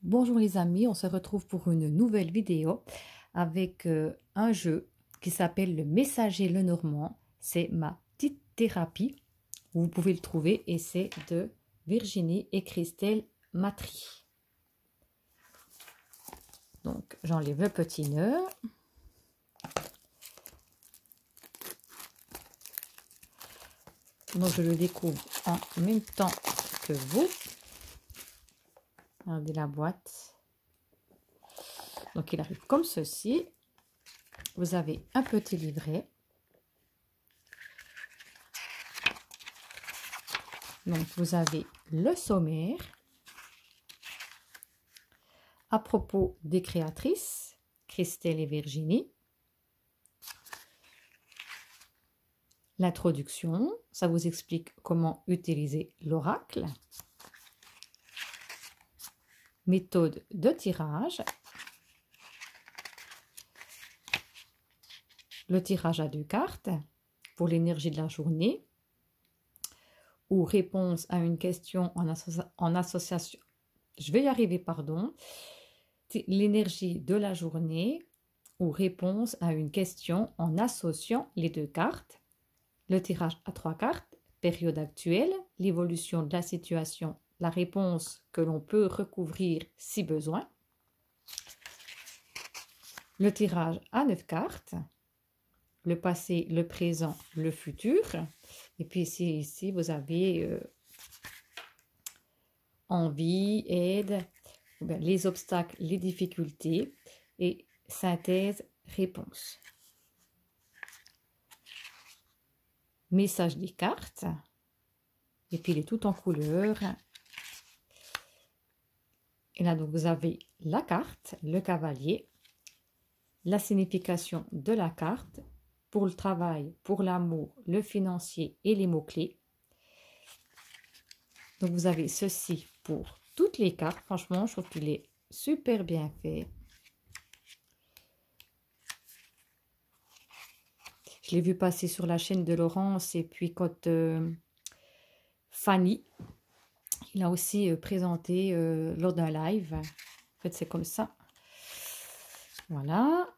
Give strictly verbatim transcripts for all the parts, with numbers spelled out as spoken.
Bonjour les amis, on se retrouve pour une nouvelle vidéo avec euh, un jeu qui s'appelle le Messager Lenormand. C'est ma petite thérapie, vous pouvez le trouver et c'est de Virginie et Christelle Matry. Donc j'enlève le petit nœud. Donc je le découvre en même temps que vous. Regardez la boîte. Donc il arrive comme ceci. Vous avez un petit livret. Donc vous avez le sommaire à propos des créatrices, Christelle et Virginie. L'introduction, ça vous explique comment utiliser l'oracle. Méthode de tirage. Le tirage à deux cartes pour l'énergie de la journée. Ou réponse à une question en, associ en association. Je vais y arriver, pardon. L'énergie de la journée ou réponse à une question en associant les deux cartes. Le tirage à trois cartes, période actuelle, l'évolution de la situation, la réponse que l'on peut recouvrir si besoin. Le tirage à neuf cartes, le passé, le présent, le futur. Et puis ici, ici vous avez euh, envie, aide, bien, les obstacles, les difficultés et synthèse, réponse. Message des cartes. Et puis il est tout en couleur. Et là, donc, vous avez la carte, le cavalier, la signification de la carte pour le travail, pour l'amour, le financier et les mots-clés. Donc, vous avez ceci pour toutes les cartes. Franchement, je trouve qu'il est super bien fait. Je l'ai vu passer sur la chaîne de Laurence et puis quand euh, Fanny, il a aussi euh, présenté euh, lors d'un live. En fait, c'est comme ça. Voilà.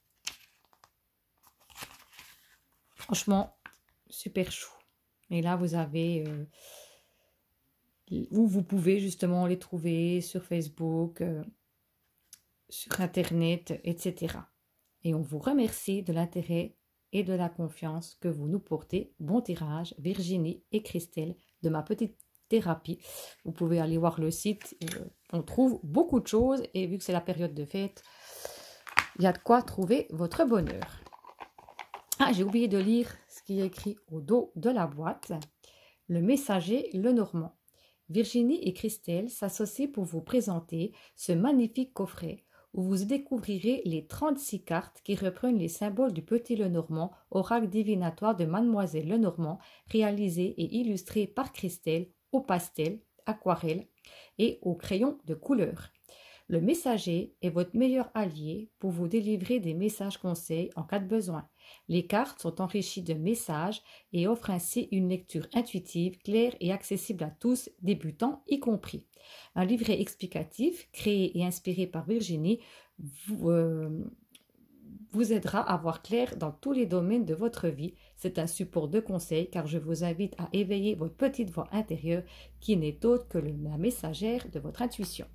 Franchement, super chou. Et là, vous avez euh, où vous pouvez justement les trouver sur Facebook, euh, sur Internet, et cetera. Et on vous remercie de l'intérêt et de la confiance que vous nous portez. Bon tirage, Virginie et Christelle, de ma petite thérapie. Vous pouvez aller voir le site. Euh, on trouve beaucoup de choses. Et vu que c'est la période de fête, il y a de quoi trouver votre bonheur. Ah, j'ai oublié de lire ce qui est écrit au dos de la boîte. Le Messager Lenormand. Virginie et Christelle s'associent pour vous présenter ce magnifique coffret où vous découvrirez les trente-six cartes qui reprennent les symboles du Petit Lenormand, oracle divinatoire de Mademoiselle Lenormand, réalisé et illustré par Christelle au pastel, aquarelle et au crayon de couleur. Le messager est votre meilleur allié pour vous délivrer des messages conseils en cas de besoin. Les cartes sont enrichies de messages et offrent ainsi une lecture intuitive, claire et accessible à tous, débutants y compris. Un livret explicatif, créé et inspiré par Virginie, vous, euh, vous aidera à voir clair dans tous les domaines de votre vie. C'est un support de conseil car je vous invite à éveiller votre petite voix intérieure qui n'est autre que le, la messagère de votre intuition.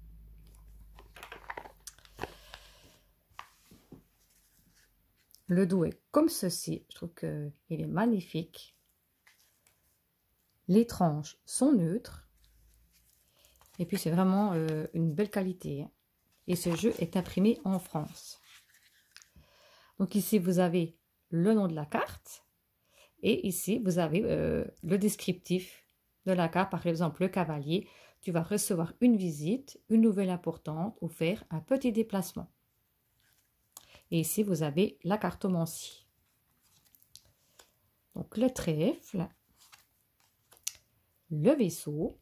Le dos est comme ceci, je trouve qu'il est magnifique. Les tranches sont neutres. Et puis c'est vraiment euh, une belle qualité. Hein. Et ce jeu est imprimé en France. Donc ici vous avez le nom de la carte. Et ici vous avez euh, le descriptif de la carte. Par exemple le cavalier, tu vas recevoir une visite, une nouvelle importante ou faire un petit déplacement. Et ici, vous avez la cartomancie. Donc, le trèfle, le vaisseau,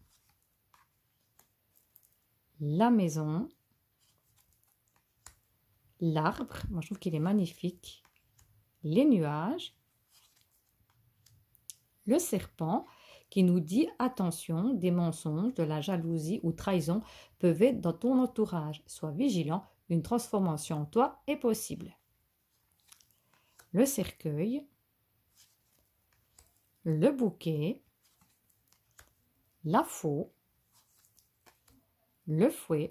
la maison, l'arbre, moi je trouve qu'il est magnifique, les nuages, le serpent, qui nous dit « Attention, des mensonges, de la jalousie ou trahison peuvent être dans ton entourage. Sois vigilant, une transformation en toi est possible. » Le cercueil, le bouquet, la faux, le fouet,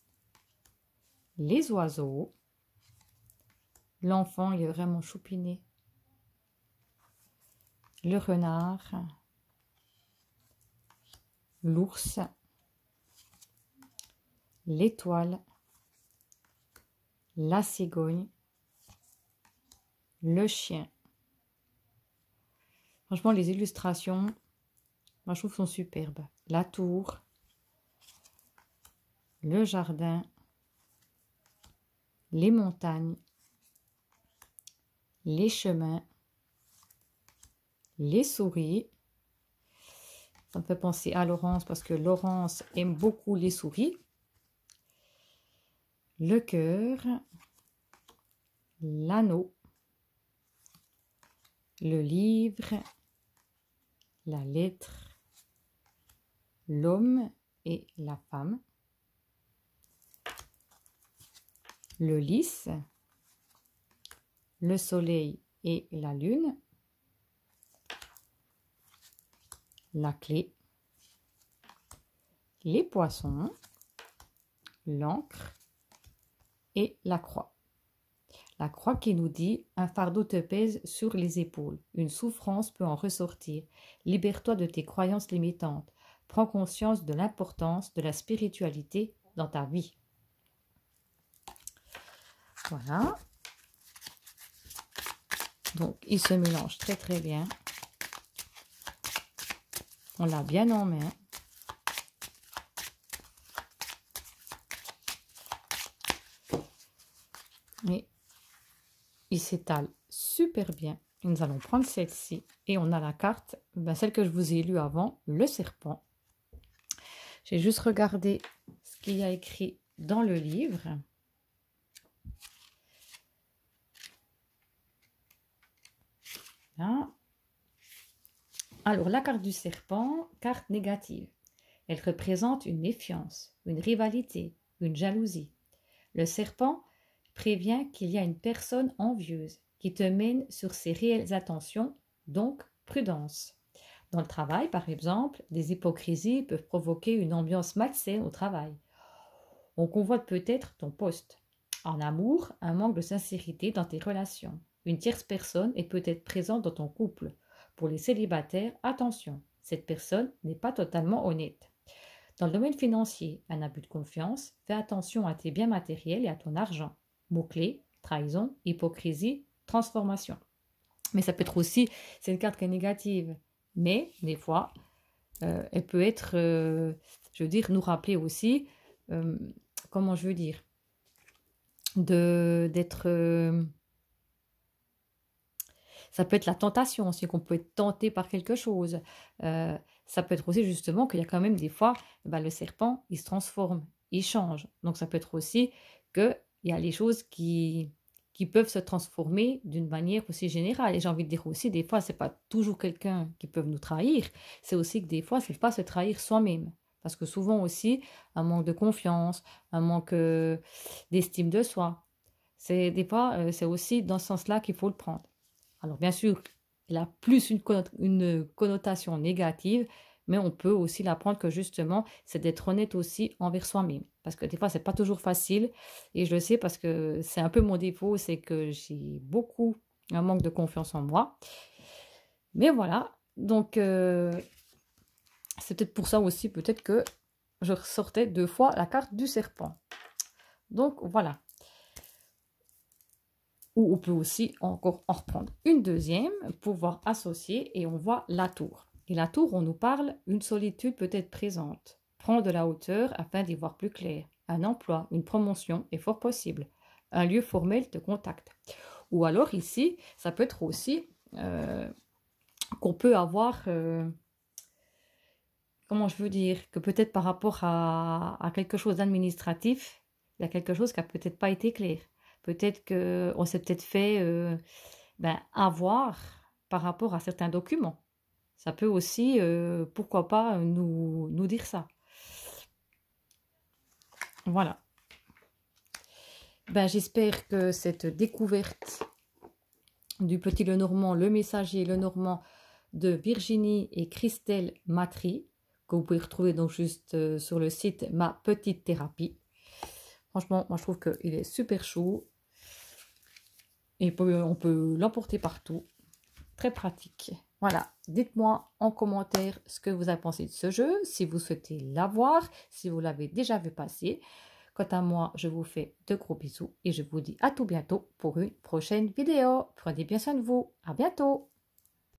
les oiseaux. L'enfant, il est vraiment choupiné. Le renard, l'ours, l'étoile, la cigogne, le chien. Franchement, les illustrations, moi, je trouve, sont superbes. La tour, le jardin, les montagnes, les chemins, les souris. Ça me fait penser à Laurence parce que Laurence aime beaucoup les souris. Le cœur, l'anneau, le livre, la lettre, l'homme et la femme, le lys, le soleil et la lune, la clé, les poissons, l'encre et la croix. La croix qui nous dit « Un fardeau te pèse sur les épaules. Une souffrance peut en ressortir. Libère-toi de tes croyances limitantes. Prends conscience de l'importance de la spiritualité dans ta vie. » Voilà. Donc, il se mélange très très bien. On l'a bien en main. Et il s'étale super bien. Et nous allons prendre celle-ci. Et on a la carte, ben celle que je vous ai lue avant, le serpent. J'ai juste regardé ce qu'il y a écrit dans le livre. Là. Alors, la carte du serpent, carte négative. Elle représente une méfiance, une rivalité, une jalousie. Le serpent prévient qu'il y a une personne envieuse qui te mène sur ses réelles attentions, donc prudence. Dans le travail, par exemple, des hypocrisies peuvent provoquer une ambiance malsaine au travail. On convoite peut-être ton poste. En amour, un manque de sincérité dans tes relations. Une tierce personne est peut-être présente dans ton couple. Pour les célibataires, attention, cette personne n'est pas totalement honnête. Dans le domaine financier, un abus de confiance, fais attention à tes biens matériels et à ton argent. Mots-clés, trahison, hypocrisie, transformation. Mais ça peut être aussi, c'est une carte qui est négative, mais des fois, euh, elle peut être, euh, je veux dire, nous rappeler aussi, euh, comment je veux dire, de d'être... Euh, ça peut être la tentation aussi, qu'on peut être tenté par quelque chose. Euh, ça peut être aussi justement qu'il y a quand même des fois, bah, le serpent, il se transforme, il change. Donc ça peut être aussi qu'il y a les choses qui, qui peuvent se transformer d'une manière aussi générale. Et j'ai envie de dire aussi, des fois, ce n'est pas toujours quelqu'un qui peut nous trahir. C'est aussi que des fois, ce n'est pas se trahir soi-même. Parce que souvent aussi, un manque de confiance, un manque euh, d'estime de soi. C'est des fois, euh, c'est aussi dans ce sens-là qu'il faut le prendre. Alors bien sûr, il a plus une, connot une connotation négative, mais on peut aussi l'apprendre que justement, c'est d'être honnête aussi envers soi-même. Parce que des fois, c'est pas toujours facile, et je le sais parce que c'est un peu mon défaut, c'est que j'ai beaucoup un manque de confiance en moi. Mais voilà, donc euh, c'est peut-être pour ça aussi, peut-être que je ressortais deux fois la carte du serpent. Donc voilà. Ou on peut aussi encore en reprendre une deuxième pour pouvoir associer et on voit la tour. Et la tour, on nous parle une solitude peut-être présente. Prends de la hauteur afin d'y voir plus clair. Un emploi, une promotion est fort possible. Un lieu formel te contacte. Ou alors ici, ça peut être aussi euh, qu'on peut avoir, euh, comment je veux dire, que peut-être par rapport à, à quelque chose d'administratif, il y a quelque chose qui n'a peut-être pas été clair. Peut-être qu'on s'est peut-être fait euh, ben, avoir par rapport à certains documents. Ça peut aussi, euh, pourquoi pas, nous, nous dire ça. Voilà. Ben, j'espère que cette découverte du Petit Lenormand, le Messager Lenormand de Virginie et Christelle Matry, que vous pouvez retrouver donc juste euh, sur le site Ma Petite Thérapie. Franchement, moi je trouve qu'il est super chou. Et on peut l'emporter partout. Très pratique. Voilà, dites-moi en commentaire ce que vous avez pensé de ce jeu, si vous souhaitez l'avoir, si vous l'avez déjà vu passer. Quant à moi, je vous fais de gros bisous et je vous dis à tout bientôt pour une prochaine vidéo. Prenez bien soin de vous. À bientôt.